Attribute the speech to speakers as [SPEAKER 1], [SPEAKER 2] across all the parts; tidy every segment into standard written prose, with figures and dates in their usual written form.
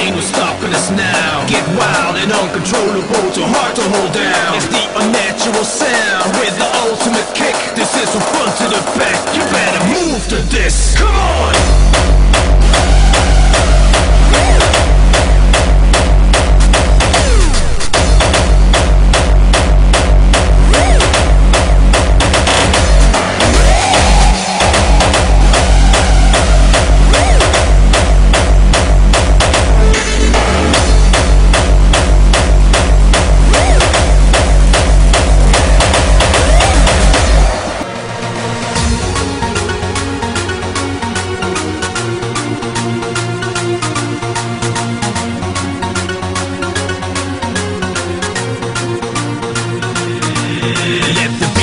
[SPEAKER 1] ain't no stopping us now. Get wild and uncontrollable, too hard to hold down. It's the unnatural sound with the ultimate kick. This is from front to the back. You better move to this. Come on!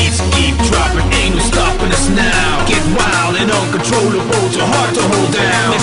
[SPEAKER 1] Now get wild and uncontrollable, too hard to hold down.